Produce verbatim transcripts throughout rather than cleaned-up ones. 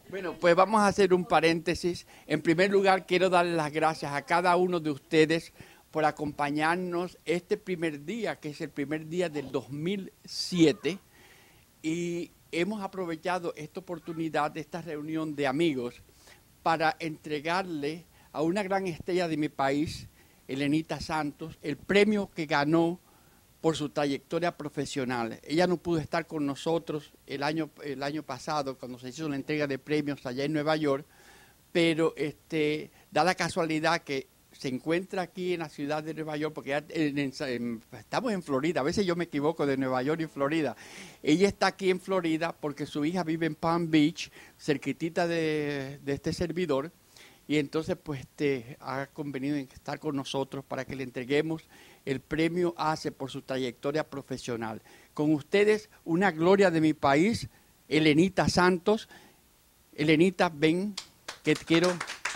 Bueno, pues vamos a hacer un paréntesis. En primer lugar, quiero darle las gracias a cada uno de ustedes por acompañarnos este primer día, que es el primer día del dos mil siete, y hemos aprovechado esta oportunidad de esta reunión de amigos para entregarle a una gran estrella de mi país, Elenita Santos, el premio que ganó por su trayectoria profesional. Ella no pudo estar con nosotros el año, el año pasado cuando se hizo la entrega de premios allá en Nueva York, pero este, da la casualidad que se encuentra aquí en la ciudad de Nueva York, porque ya en, en, en, estamos en Florida, a veces yo me equivoco de Nueva York y Florida. Ella está aquí en Florida porque su hija vive en Palm Beach, cerquitita de, de este servidor, y entonces pues este, ha convenido en estar con nosotros para que le entreguemos el premio A C E por su trayectoria profesional. Con ustedes, una gloria de mi país, Elenita Santos. Elenita, ven, que quiero...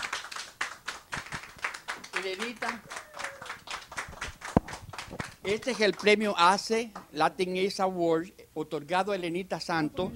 Elenita, este es el premio A C E, Latin Ace Award, otorgado a Elenita Santos.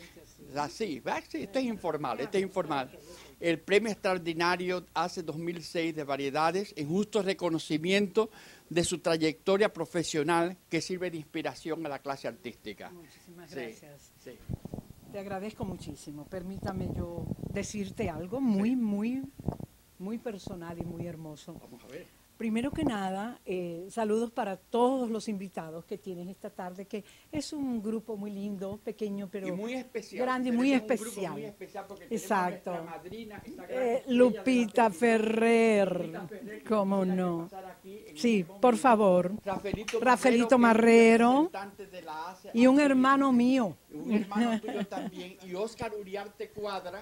Así, sí, esto es informal, esto es informal. El premio extraordinario A C E dos mil seis de variedades en justo reconocimiento de su trayectoria profesional que sirve de inspiración a la clase artística. Muchísimas gracias. Sí, sí. Te agradezco muchísimo. Permítame yo decirte algo muy, sí. muy, muy personal y muy hermoso. Vamos a ver. Primero que nada, eh, saludos para todos los invitados que tienes esta tarde, que es un grupo muy lindo, pequeño, pero y muy especial, grande y muy especial. Muy especial porque exacto. Nuestra madrina, eh, Lupita Ferrer, Lupita Ferrer, cómo no. Sí, por favor. Rafaelito, Rafaelito Marrero, de la A C E, y un hermano mío. Un hermano tuyo también, y Oscar Uriarte Cuadra.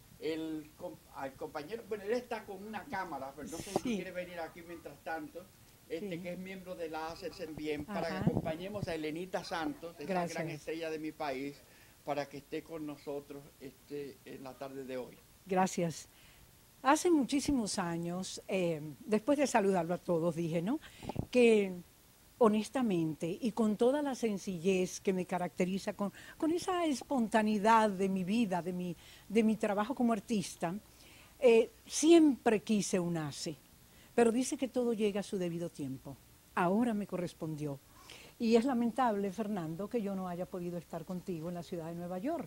El, el compañero, bueno, él está con una cámara, pero no sé sí. si quiere venir aquí mientras tanto, este sí. que es miembro de la A C E bien, para que acompañemos a Elenita Santos, esta gran estrella de mi país, para que esté con nosotros este, en la tarde de hoy. Gracias. Hace muchísimos años, eh, después de saludarlo a todos, dije, ¿no?, que honestamente y con toda la sencillez que me caracteriza, con, con esa espontaneidad de mi vida, de mi, de mi trabajo como artista, eh, siempre quise un A C E, pero dice que todo llega a su debido tiempo. Ahora me correspondió. Y es lamentable, Fernando, que yo no haya podido estar contigo en la ciudad de Nueva York.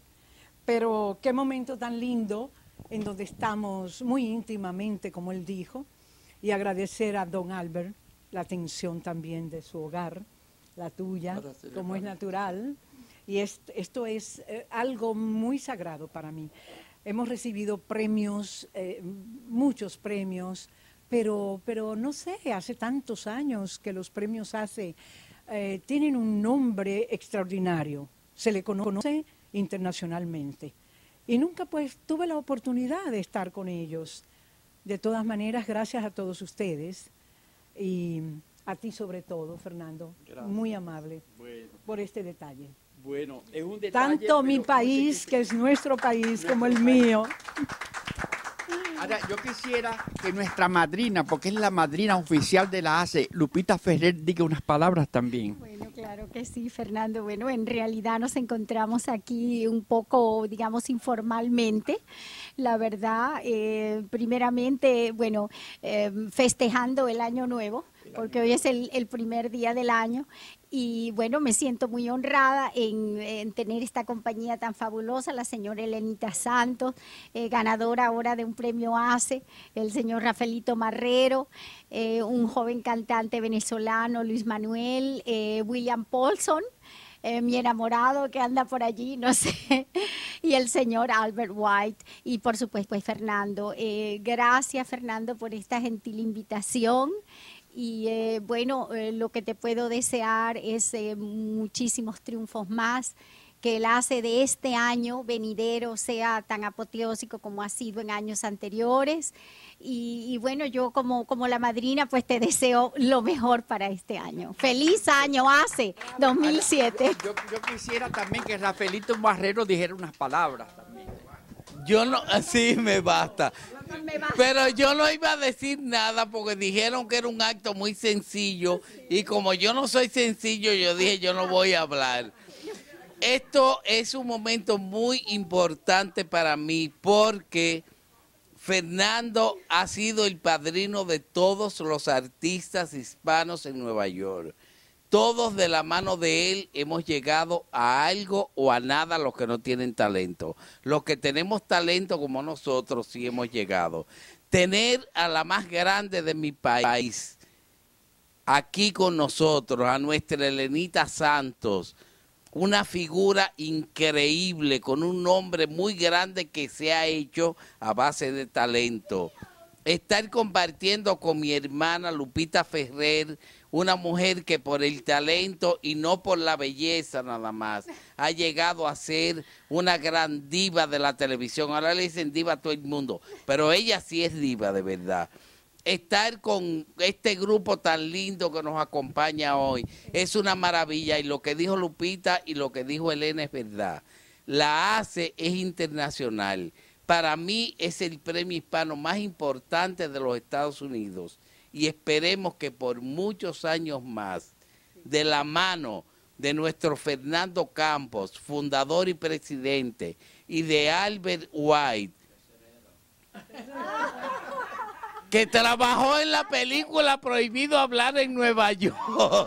Pero qué momento tan lindo en donde estamos muy íntimamente, como él dijo, y agradecer a don Albert la atención también de su hogar, la tuya, como es natural. Y esto, esto es eh, algo muy sagrado para mí. Hemos recibido premios, eh, muchos premios, pero, pero no sé, hace tantos años que los premios A C E eh, tienen un nombre extraordinario. Se le conoce internacionalmente. Y nunca pues tuve la oportunidad de estar con ellos. De todas maneras, gracias a todos ustedes. Y a ti sobre todo, Fernando, gracias. Muy amable bueno. por este detalle. Bueno, es un detalle. Tanto mi país, que es nuestro país, nuestro como el país. mío. Ahora, yo quisiera que nuestra madrina, porque es la madrina oficial de la A C E, Lupita Ferrer, diga unas palabras también. Bueno, claro que sí, Fernando. Bueno, en realidad nos encontramos aquí un poco, digamos, informalmente. La verdad, eh, primeramente, bueno, eh, festejando el Año Nuevo, porque hoy es el, el primer día del año. Y bueno, me siento muy honrada en, en tener esta compañía tan fabulosa, la señora Elenita Santos, eh, ganadora ahora de un premio A C E, el señor Rafaelito Marrero, eh, un joven cantante venezolano, Luis Manuel, eh, William Paulson, eh, mi enamorado que anda por allí, no sé, y el señor Albert White, y por supuesto pues Fernando. Eh, gracias, Fernando, por esta gentil invitación. Y eh, bueno, eh, lo que te puedo desear es eh, muchísimos triunfos más, que el A C E de este año venidero sea tan apoteósico como ha sido en años anteriores. Y, y bueno, yo como, como la madrina pues te deseo lo mejor para este año. ¡Feliz año A C E dos mil siete! Yo, yo quisiera también que Rafaelito Marrero dijera unas palabras también. Yo no, así me basta. Pero yo no iba a decir nada porque dijeron que era un acto muy sencillo y como yo no soy sencillo, yo dije yo no voy a hablar. Esto es un momento muy importante para mí porque Fernando ha sido el padrino de todos los artistas hispanos en Nueva York. Todos de la mano de él hemos llegado a algo o a nada los que no tienen talento. Los que tenemos talento como nosotros sí hemos llegado. Tener a la más grande de mi país aquí con nosotros, a nuestra Elenita Santos, una figura increíble, con un nombre muy grande que se ha hecho a base de talento. Estar compartiendo con mi hermana Lupita Ferrer, una mujer que por el talento y no por la belleza nada más, ha llegado a ser una gran diva de la televisión. Ahora le dicen diva a todo el mundo, pero ella sí es diva de verdad. Estar con este grupo tan lindo que nos acompaña hoy es una maravilla, y lo que dijo Lupita y lo que dijo Elena es verdad. La A C E es internacional. Para mí es el premio hispano más importante de los Estados Unidos, y esperemos que por muchos años más, de la mano de nuestro Fernando Campos, fundador y presidente, y de Albert White, que trabajó en la película Prohibido Hablar en Nueva York.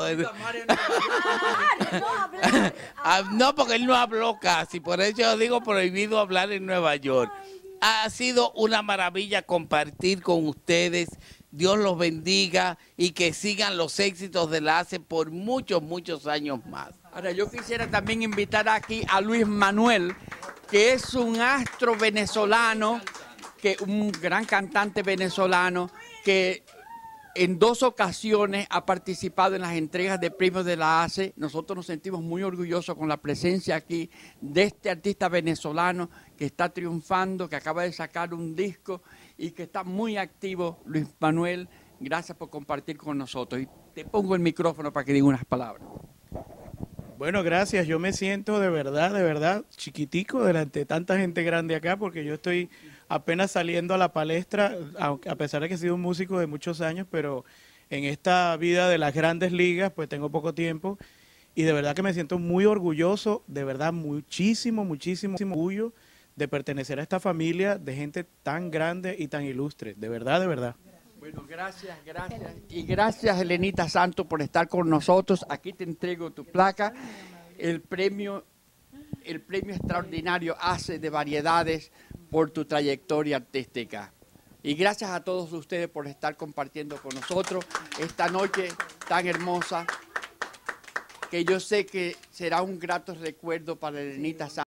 No, porque él no habló casi, por eso yo digo Prohibido Hablar en Nueva York. Ha sido una maravilla compartir con ustedes. Dios los bendiga y que sigan los éxitos de la A C E por muchos, muchos años más. Ahora, yo quisiera también invitar aquí a Luis Manuel, que es un astro venezolano, que un gran cantante venezolano, que en dos ocasiones ha participado en las entregas de premios de la A C E. Nosotros nos sentimos muy orgullosos con la presencia aquí de este artista venezolano que está triunfando, que acaba de sacar un disco y que está muy activo. Luis Manuel, gracias por compartir con nosotros. Y te pongo el micrófono para que diga unas palabras. Bueno, gracias. Yo me siento de verdad, de verdad, chiquitico delante de tanta gente grande acá, porque yo estoy apenas saliendo a la palestra, a pesar de que he sido un músico de muchos años, pero en esta vida de las grandes ligas, pues tengo poco tiempo, y de verdad que me siento muy orgulloso, de verdad, muchísimo, muchísimo orgullo de pertenecer a esta familia de gente tan grande y tan ilustre, de verdad, de verdad. Bueno, gracias, gracias. Y gracias, Elenita Santos, por estar con nosotros. Aquí te entrego tu placa, el premio, el premio extraordinario A C E de Variedades por tu trayectoria artística. Y gracias a todos ustedes por estar compartiendo con nosotros esta noche tan hermosa, que yo sé que será un grato recuerdo para Elenita Santos.